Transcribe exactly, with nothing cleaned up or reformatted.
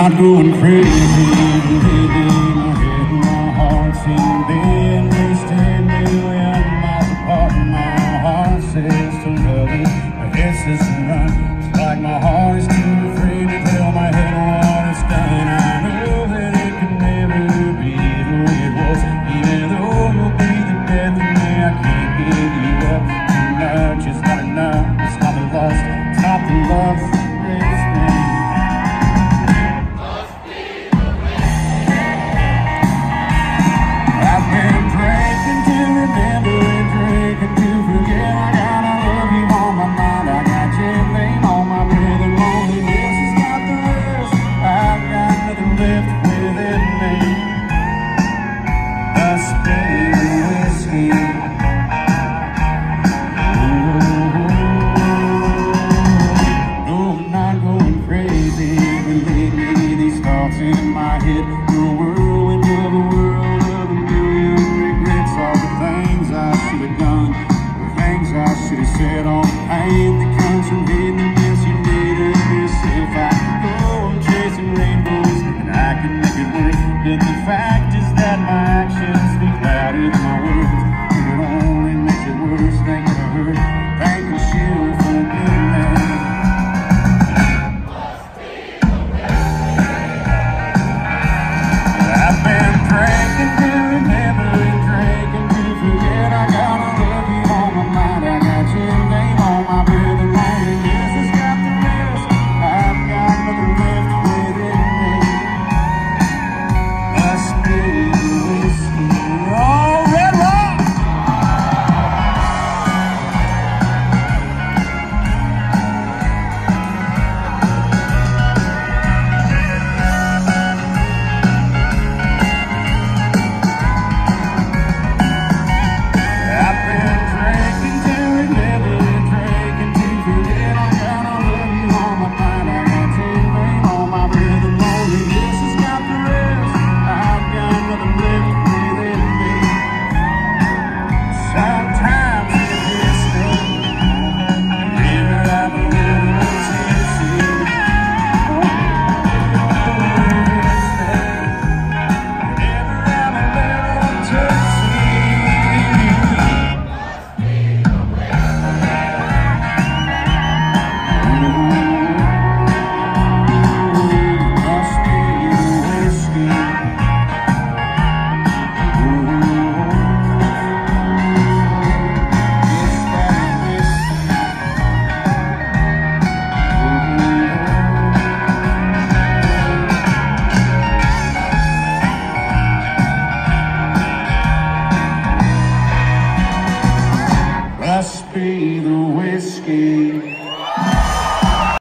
not going crazy. Lately, my head and my heart seem to be at least ten million miles apart. My heart says to love it, my head says to run. It's like my heart is too afraid to tell my head what it's done. I know that it could never be the way it was, even though you'll be the death of me. I can't give you up too much. It's not enough. It's not the lust. It's not the love that breaks me. In my head, the whirlwind of a world of a million regrets. All the things I should have done, the things I should have said, all the pain that comes from being the mess you made of this. If I go on chasing rainbows and I can make it work, but the fact is that my actions speak louder than my words, and it only makes it worse. Thinking of her, thinking she'll forgive me. Must be the whiskey.